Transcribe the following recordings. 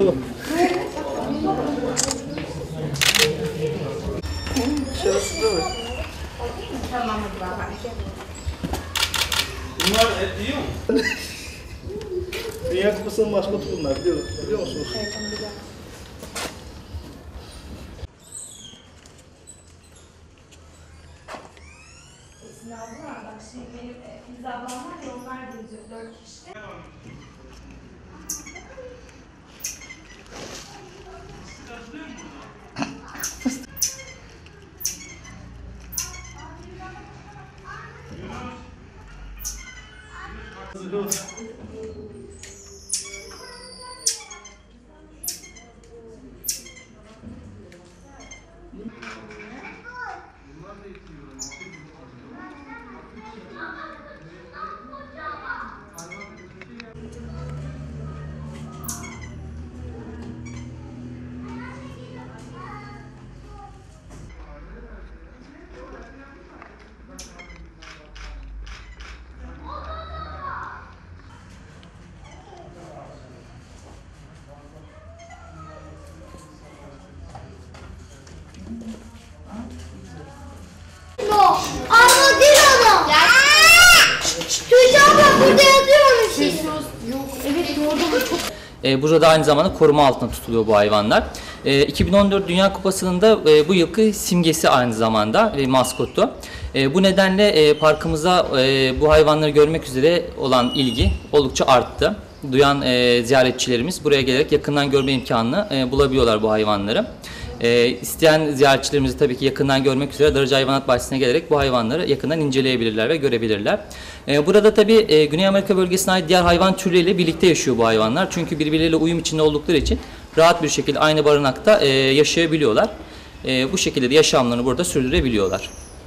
Şurası da var. Tamam baba. Bunlar yiyor mu? Dünya Kupası'nın maskotu bunlar biliyor musunuz? Evet, onu biliyorum. Bak şimdi benim Filiz ablam var ya, onlar da yazıyor 4 kişi. Ama değil onu. Tuğçe abla burada yazıyor onun şeyi. Yok, evet doğru. Burada aynı zamanda koruma altında tutuluyor bu hayvanlar. 2014 Dünya Kupası'nın da bu yılki simgesi aynı zamanda ve maskotu. Bu nedenle parkımıza bu hayvanları görmek üzere olan ilgi oldukça arttı. Duyan ziyaretçilerimiz buraya gelerek yakından görme imkanını bulabiliyorlar bu hayvanları. İsteyen ziyaretçilerimizi tabii ki yakından görmek üzere Darıca Hayvanat Bahçesi'ne gelerek bu hayvanları yakından inceleyebilirler ve görebilirler. Burada tabii Güney Amerika bölgesine ait diğer hayvan türleriyle birlikte yaşıyor bu hayvanlar. Çünkü birbirleriyle uyum içinde oldukları için rahat bir şekilde aynı barınakta yaşayabiliyorlar. Bu şekilde de yaşamlarını burada sürdürebiliyorlar.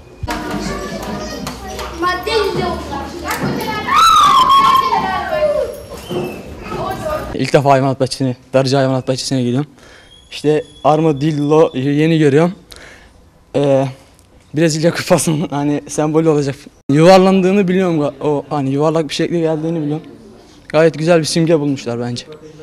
Madde izliyorlar. İlk defa hayvanat bahçesine, Darıca Hayvanat Bahçesi'ne gidiyorum. İşte armadillo yeni görüyorum. Brezilya Kupası'nın hani sembolü olacak. Yuvarlandığını biliyorum, o hani yuvarlak bir şekilde geldiğini biliyorum. Gayet güzel bir simge bulmuşlar bence.